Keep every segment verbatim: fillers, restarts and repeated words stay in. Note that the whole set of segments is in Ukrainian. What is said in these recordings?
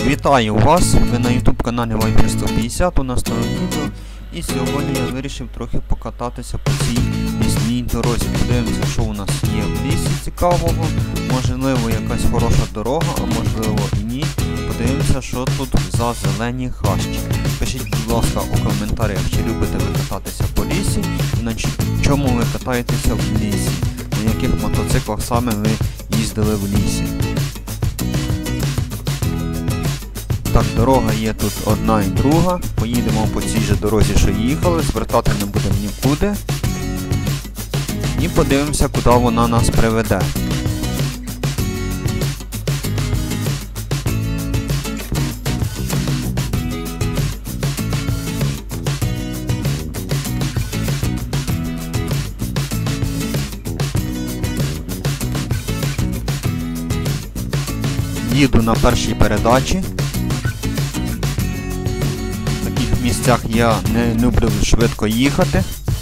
Вітаю вас! Ви на ютуб каналі Viper сто п'ятдесят, у нас нове відео. І сьогодні я вирішив трохи покататися по цій лісній дорозі. Подивимося, що у нас є в лісі цікавого. Можливо, якась хороша дорога, а можливо і ні. Подивимося, що тут за зелені хащі. Пишіть, будь ласка, у коментарях, чи любите ви кататися по лісі, і на чому ви катаєтеся в лісі, на яких мотоциклах саме ви їздили в лісі. Так, дорога є тут одна і друга. Поїдемо по цій же дорозі, що їхали, звертати не будемо нікуди. І подивимося, куди вона нас приведе. Їду на першій передачі. В таких місцях я не люблю швидко їхати.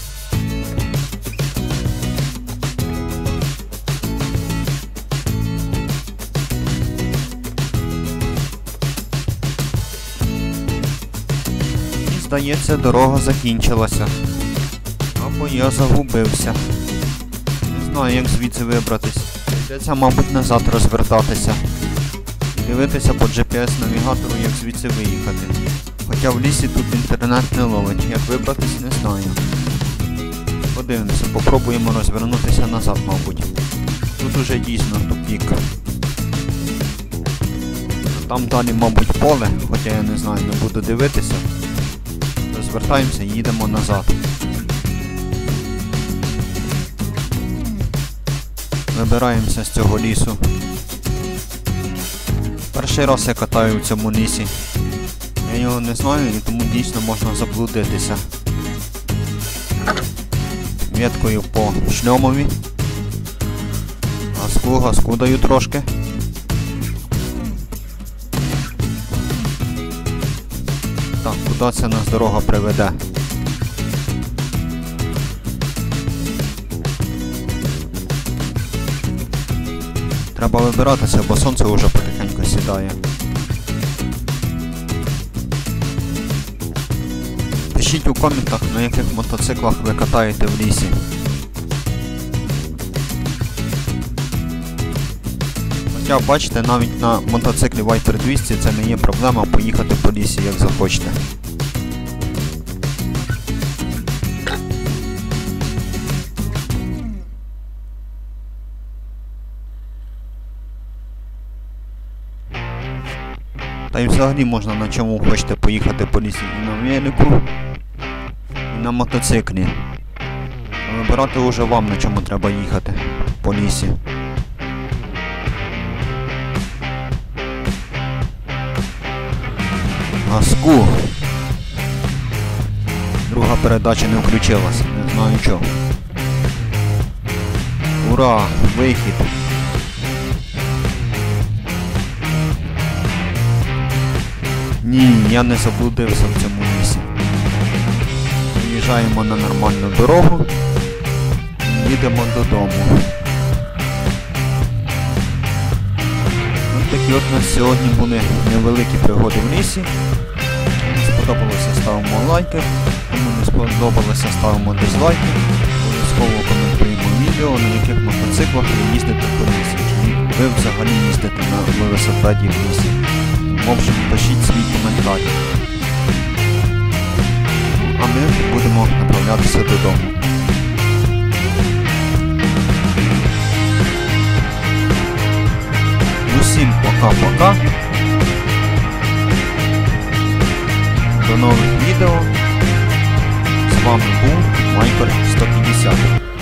І, здається, дорога закінчилася. Або я загубився. Не знаю, як звідси вибратись. Прийдеться, мабуть, назад розвертатися. Дивитися по джі пі ес-навігатору, як звідси виїхати. Хоча в лісі тут інтернет не ловить, як вибратись, не знаю. Подивимося, попробуємо розвернутися назад, мабуть. Тут уже дійсно тупік. Там далі, мабуть, поле, хоча я не знаю, не буду дивитися. Розвертаємося і їдемо назад. Вибираємося з цього лісу. Перший раз я катаю в цьому лісі. Я його не знаю і тому дійсно можна заблудитися. Веткою по шльомові. Газку, газку даю трошки. Так, куди це нас дорога приведе? Треба вибиратися, бо сонце вже потихеньку сідає. Пишіть у коментах, на яких мотоциклах ви катаєте в лісі. Хоча, бачите, навіть на мотоциклі Viper двісті це не є проблема поїхати по лісі, як захочете. Та й взагалі можна на чому хочете поїхати по лісі, і на велику, і на мотоциклі. Вибирати вже вам, на чому треба їхати по лісі. Газку. Друга передача не включилась, не знаю чого. Ура! Вихід! Ні, я не заблудився в цьому лісі. Виїжджаємо на нормальну дорогу і їдемо додому. Ось такі от у нас сьогодні були невеликі пригоди в лісі. Сподобалося, ставимо лайки. Кому не сподобалося, ставимо дизлайки. Обов'язково коментуємо відео, на яких мотоциклах ви їздите по лісі. Чи ви взагалі їздите на велосипеді в лісі. В общем, пишіть свій коментар. А ми будемо направлятися додому. Усім пока-пока. До нових відео. З вами був Viper сто п'ятдесят.